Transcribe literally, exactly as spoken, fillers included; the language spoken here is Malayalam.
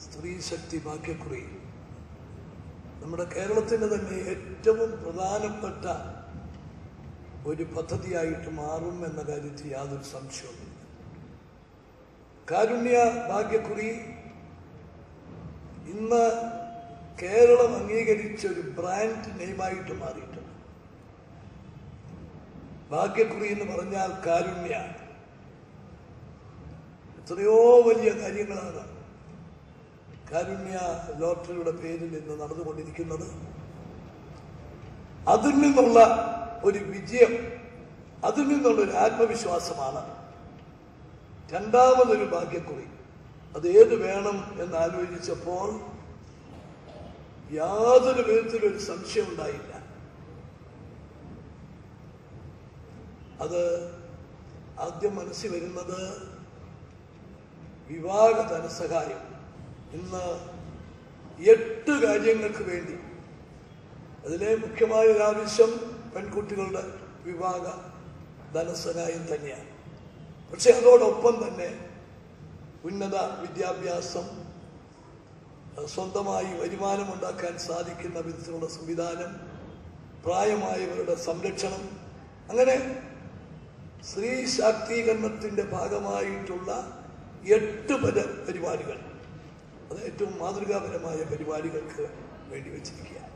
സ്ത്രീ ശക്തി ഭാഗ്യക്കുറി നമ്മുടെ കേരളത്തിന് തന്നെ ഏറ്റവും പ്രധാനപ്പെട്ട ഒരു പദ്ധതിയായിട്ട് മാറും എന്ന കാര്യത്തിൽ യാതൊരു സംശയവുമില്ല. കാരുണ്യ ഭാഗ്യക്കുറി ഇന്ന് കേരളം അംഗീകരിച്ച ഒരു ബ്രാൻഡ് നെയിമായിട്ട് മാറിയിട്ടുണ്ട്. ഭാഗ്യക്കുറി എന്ന് പറഞ്ഞാൽ കാരുണ്യ. എത്രയോ വലിയ കാര്യങ്ങളാണ് കാരുണ്യ ലോട്ടറിയുടെ പേരിൽ ഇന്ന് നടന്നുകൊണ്ടിരിക്കുന്നത്. അതിൽ നിന്നുള്ള ഒരു വിജയം, അതിൽ നിന്നുള്ള ഒരു ആത്മവിശ്വാസമാണ് രണ്ടാമതൊരു ഭാഗ്യക്കുറി. അത് ഏത് വേണം എന്നാലോചിച്ചപ്പോൾ യാതൊരു വിധത്തിലൊരു സംശയം ഉണ്ടായില്ല. അത് ആദ്യം മനസ്സിൽ വരുന്നത് വിവാഹ ധനസഹായം. ഇന്ന് എട്ട് കാര്യങ്ങൾക്ക് വേണ്ടി, അതിലെ മുഖ്യമായ ഒരു ആവശ്യം പെൺകുട്ടികളുടെ വിവാഹ ധനസഹായം തന്നെയാണ്. പക്ഷെ അതോടൊപ്പം തന്നെ ഉന്നത വിദ്യാഭ്യാസം, സ്വന്തമായി വരുമാനമുണ്ടാക്കാൻ സാധിക്കുന്ന വിധത്തിലുള്ള സംവിധാനം, പ്രായമായവരുടെ സംരക്ഷണം, അങ്ങനെ സ്ത്രീ ശാക്തീകരണത്തിന്റെ ഭാഗമായിട്ടുള്ള എട്ട് പര പരിപാടികൾ, അത് ഏറ്റവും മാതൃകാപരമായ പരിപാടികൾക്ക് വേണ്ടി വെച്ചിരിക്കുകയാണ്.